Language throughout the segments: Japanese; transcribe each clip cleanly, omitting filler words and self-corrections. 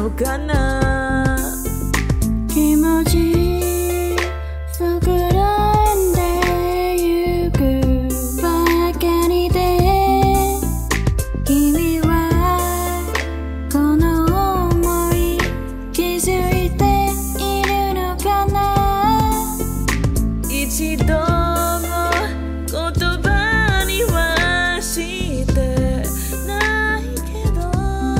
のかな。 気持ち膨らんでゆくばかりで、君はこの想い気づいているのかな。 一度も言葉にはしてないけど、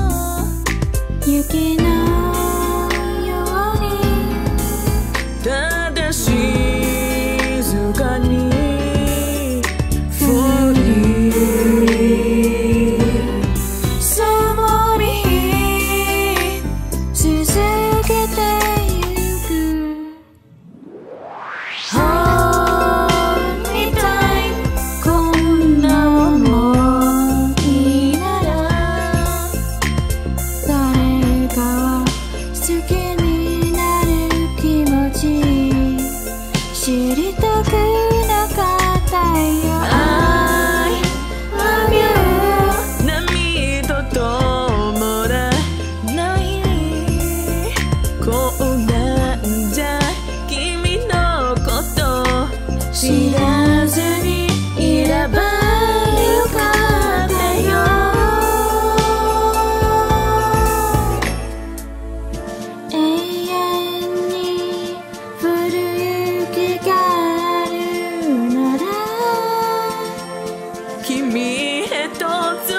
雪のようにただ静かに降り積もり続けてゆく。Hold me tight こんな想いなら誰かを好きになる気持ち知りたくなかったよ。I love you 涙ともらないこうなんじゃ君のこと知らずにいればよかったよ。 永遠に降る雪があるなら君へと